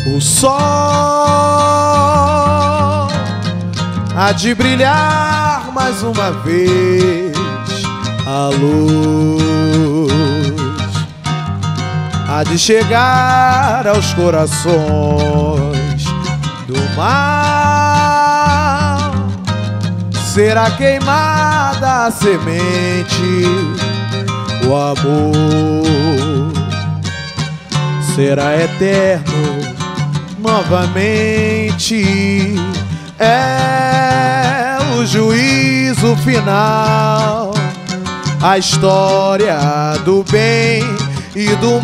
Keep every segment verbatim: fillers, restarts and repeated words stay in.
O sol há de brilhar mais uma vez, a luz há de chegar aos corações do mar. Será queimada a semente, o amor será eterno novamente. É o juízo final, a história do bem e do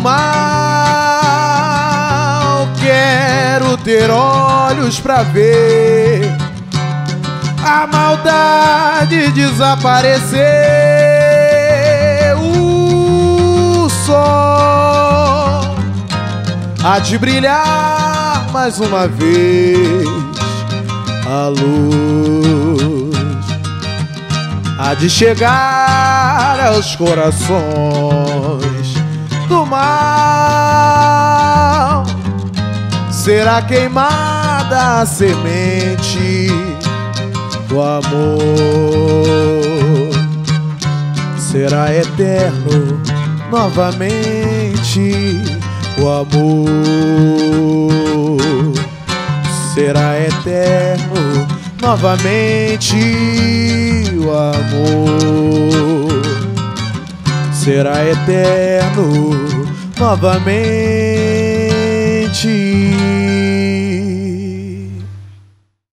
mal. Quero ter olhos pra ver a maldade desaparecer. O sol há de brilhar mais uma vez, a luz há de chegar aos corações do mal. Será queimada a semente do amor, será eterno novamente. O amor será eterno novamente. O amor será eterno novamente.